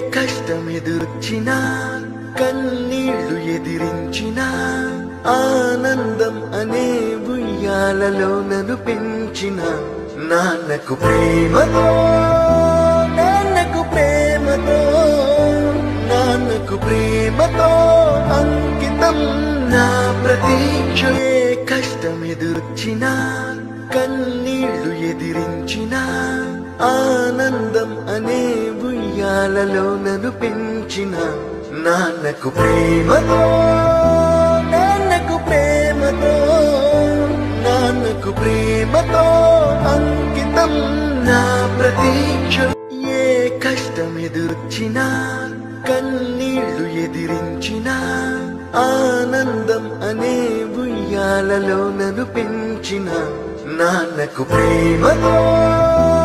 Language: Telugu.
కష్టమెదుర్చినా కన్నీళ్లు ఎదిరించినా ఆనందం అనే ఉయ్యాలలో నన్ను పెంచిన నాన్నకు ప్రేమతో నాన్నకు ప్రేమతో నాన్నకు ప్రేమతో అంకితం నా ప్రతీక్ష. కష్టమెదుర్చినా కన్నీళ్లు ఎదిరించినా ఆనందం అనే ఉయ్యాలలో నన్ను పెంచిన నాన్నకు ప్రేమతో నాన్నకు ప్రేమతో నాన్నకు ప్రేమతో అంకితం నా ప్రతీక్ష. ఏ కష్టమెదుర్చినా కన్నీళ్లు ఎదిరించినా ఆనందం అనే ఉయ్యాలలో నన్ను పెంచిన నాన్నకు ప్రేమతో